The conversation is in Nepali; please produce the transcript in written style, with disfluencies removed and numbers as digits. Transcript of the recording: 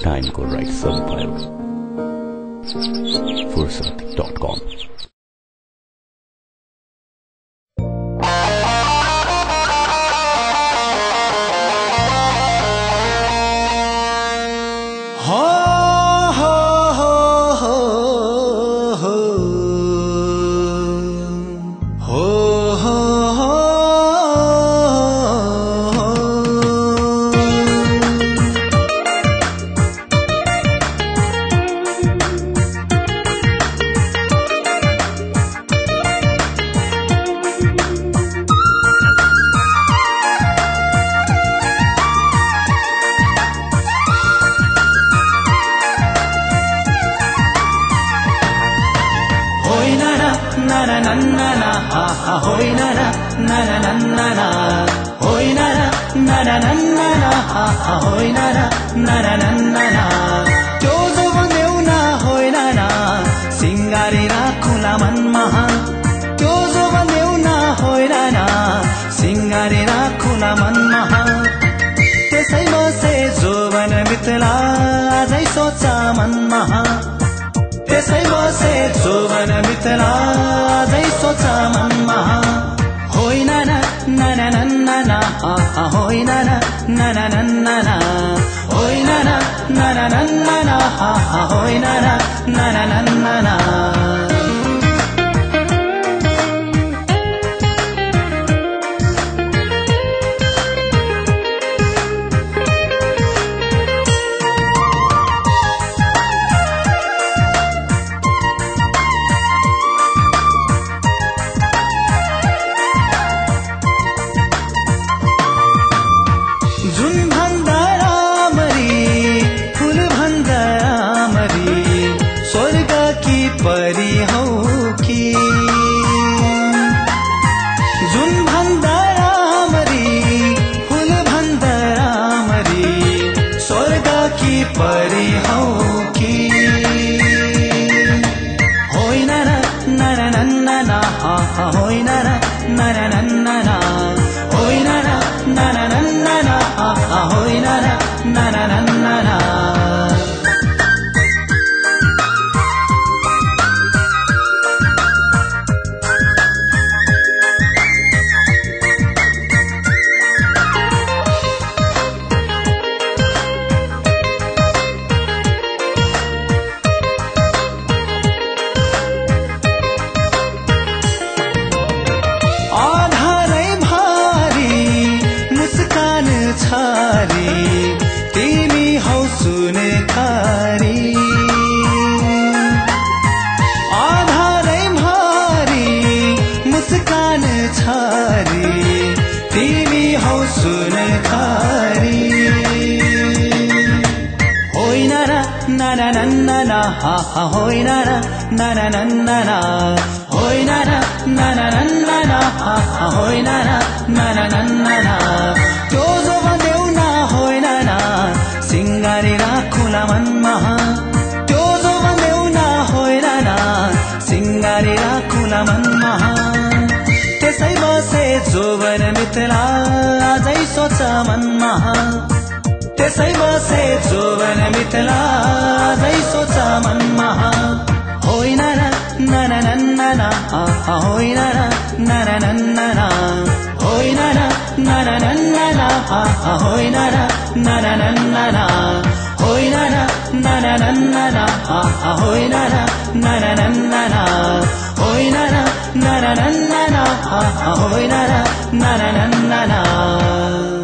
टाइमको राइट सदुपयोग फुर्सद.com। त्यो जब देउना होइन न सिंगारी राखुला मनमा, त्यो जब देउना होइन न सिंगारी राखुला मनमा, त्यसै बसे जोवन बितला आजै सोचा मनमा, त्यसै बसे जोवन बितला आजै सोचा मनमा। होइन न न न न न होइन न न न न न होइन न न न न न होइन न न न न न। जुन भन्दा रामरी फूल भन्दा रामरी स्वर्ग की परी हौ कि, जुन भन्दा रामरी फूल भन्दा रामरी स्वर्ग की परी हौ कि। होइन न न न न न होइन न न न न न होइन न न न न न होइन न न न न न। आधारै भारी मुस्कान छारी तिमी हौ सुने खारी, आधारै भारी मुस्कान छारी तिमी हौ सुने खारी। होइन र न न न न होइन र न न न न होइन र न न न न होइन र न न न न। त्यो जब देउना होइन न सिंगारी राखुला मनमा, त्यो जब देउना होइन न सिंगारी राखुला मनमा, त्यसै बसे जोवन बितला आजै सोचा मनमा, त्यसै बसे जोवन बितला आजै सोचा मनमा। होइन र न न न न होइन र न न न न होइन र न न न न होइन र न न न न होइन र न न न न होइन र न न न न होइन र न न न न होइन र न न न न।